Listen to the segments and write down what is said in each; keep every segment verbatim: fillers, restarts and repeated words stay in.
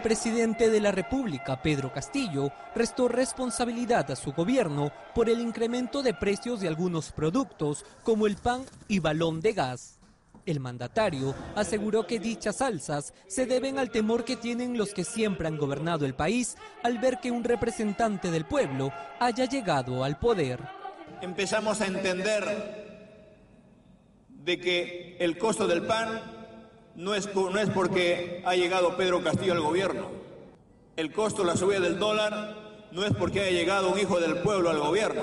El presidente de la República, Pedro Castillo, restó responsabilidad a su gobierno por el incremento de precios de algunos productos, como el pan y balón de gas. El mandatario aseguró que dichas alzas se deben al temor que tienen los que siempre han gobernado el país al ver que un representante del pueblo haya llegado al poder. Empezamos a entender de que el costo del pan no es, no es porque ha llegado Pedro Castillo al gobierno. El costo, la subida del dólar, no es porque haya llegado un hijo del pueblo al gobierno.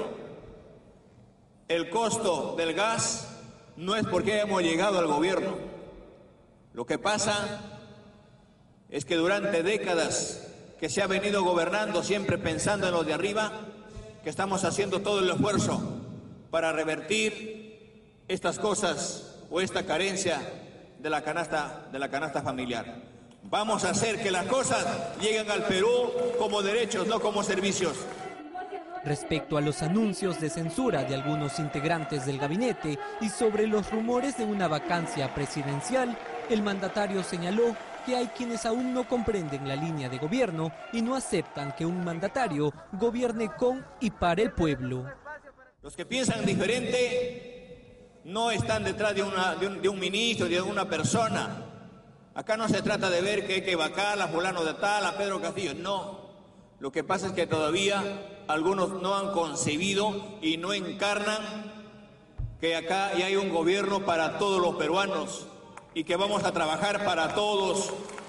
El costo del gas no es porque hayamos llegado al gobierno. Lo que pasa es que durante décadas que se ha venido gobernando siempre pensando en los de arriba, que estamos haciendo todo el esfuerzo para revertir estas cosas o esta carencia de la canasta, de la canasta familiar. Vamos a hacer que las cosas lleguen al Perú como derechos, no como servicios. Respecto a los anuncios de censura de algunos integrantes del gabinete y sobre los rumores de una vacancia presidencial, el mandatario señaló que hay quienes aún no comprenden la línea de gobierno y no aceptan que un mandatario gobierne con y para el pueblo. Los que piensan diferente no están detrás de, una, de, un, de un ministro, de una persona. Acá no se trata de ver que hay que vacar a fulano de tal, a Pedro Castillo, no. Lo que pasa es que todavía algunos no han concebido y no encarnan que acá ya hay un gobierno para todos los peruanos y que vamos a trabajar para todos.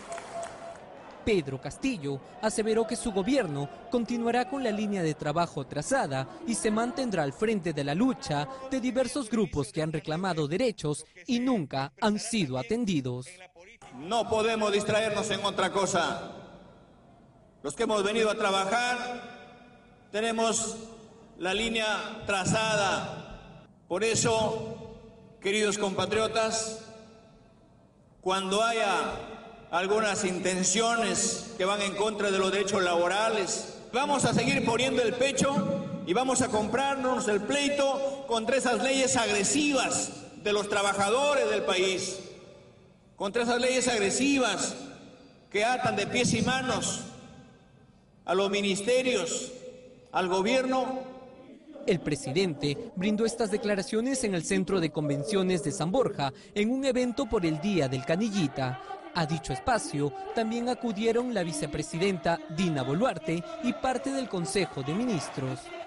Pedro Castillo aseveró que su gobierno continuará con la línea de trabajo trazada y se mantendrá al frente de la lucha de diversos grupos que han reclamado derechos y nunca han sido atendidos. No podemos distraernos en otra cosa. Los que hemos venido a trabajar tenemos la línea trazada. Por eso, queridos compatriotas, cuando haya algunas intenciones que van en contra de los derechos laborales, vamos a seguir poniendo el pecho y vamos a comprarnos el pleito contra esas leyes agresivas de los trabajadores del país, contra esas leyes agresivas que atan de pies y manos a los ministerios, al gobierno. El presidente brindó estas declaraciones en el Centro de Convenciones de San Borja, en un evento por el Día del Canillita. A dicho espacio también acudieron la vicepresidenta Dina Boluarte y parte del Consejo de Ministros.